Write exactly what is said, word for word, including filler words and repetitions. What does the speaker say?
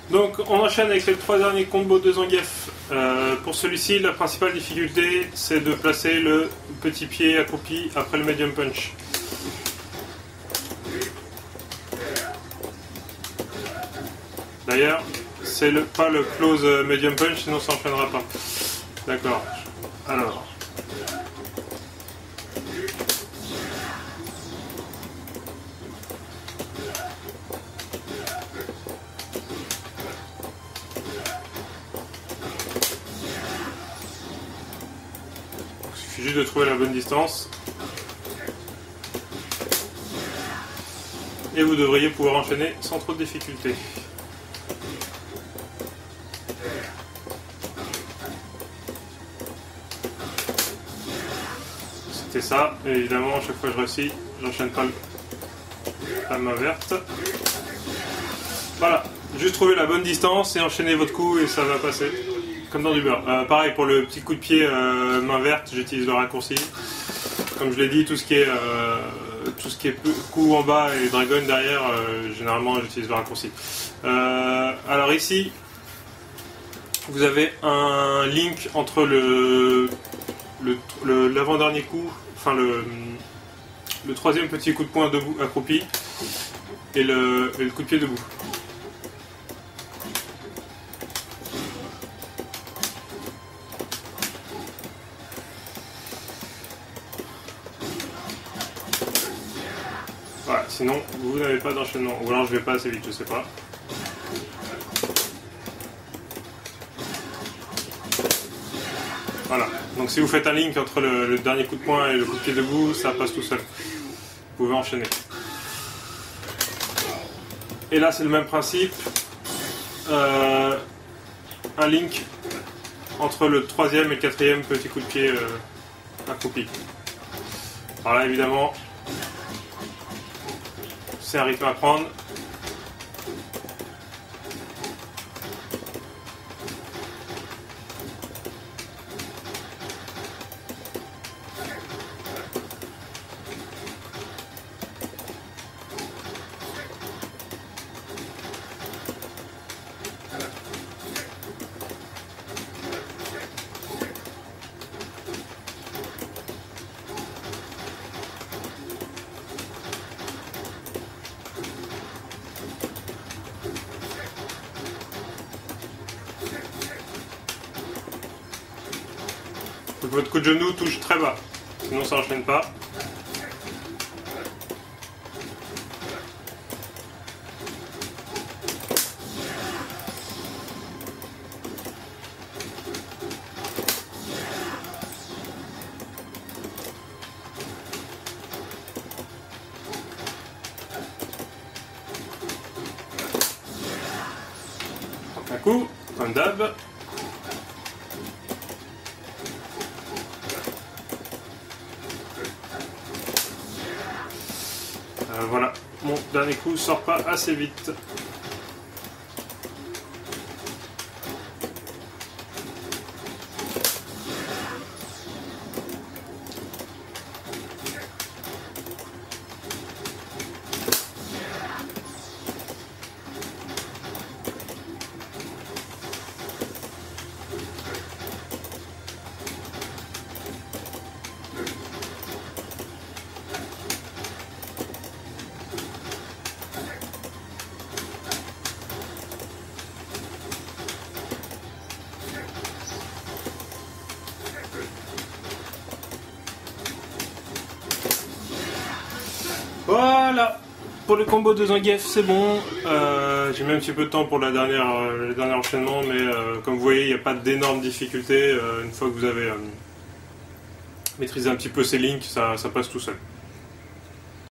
Donc on enchaîne avec les trois derniers combos de Zangief. Euh, pour celui-ci, la principale difficulté, c'est de placer le petit pied accroupi après le medium punch. D'ailleurs, c'est le, pas le close medium punch, sinon ça n'enchaînera pas. D'accord. Alors. Il suffit juste de trouver la bonne distance. Et vous devriez pouvoir enchaîner sans trop de difficultés. C'était ça, et évidemment à chaque fois que je réussis, j'enchaîne pas la main verte. Voilà, juste trouver la bonne distance et enchaîner votre coup et ça va passer comme dans du beurre. Euh, pareil pour le petit coup de pied euh, main verte, j'utilise le raccourci. Comme je l'ai dit, tout ce qui est euh, tout ce qui est coup en bas et dragon derrière, euh, généralement j'utilise le raccourci. Euh, alors ici, vous avez un link entre le l'avant-dernier coup, enfin le, le troisième petit coup de poing debout accroupi et le, et le coup de pied debout. Voilà, sinon vous n'avez pas d'enchaînement, ou alors je vais pas assez vite, je sais pas. Voilà, donc si vous faites un link entre le, le dernier coup de poing et le coup de pied debout, ça passe tout seul. Vous pouvez enchaîner. Et là c'est le même principe. Euh, un link entre le troisième et le quatrième petit coup de pied euh, accroupi. Alors là évidemment, c'est un rythme à prendre. Donc votre coup de genou touche très bas, sinon ça n'enchaîne pas. Un coup, un dab. Euh, voilà, mon dernier coup sort pas assez vite. Voilà, pour le combo de Zangief c'est bon. Euh, j'ai mis un petit peu de temps pour la dernière, euh, le dernier enchaînement, mais euh, comme vous voyez il n'y a pas d'énormes difficultés. Euh, une fois que vous avez euh, maîtrisé un petit peu ces links, ça, ça passe tout seul.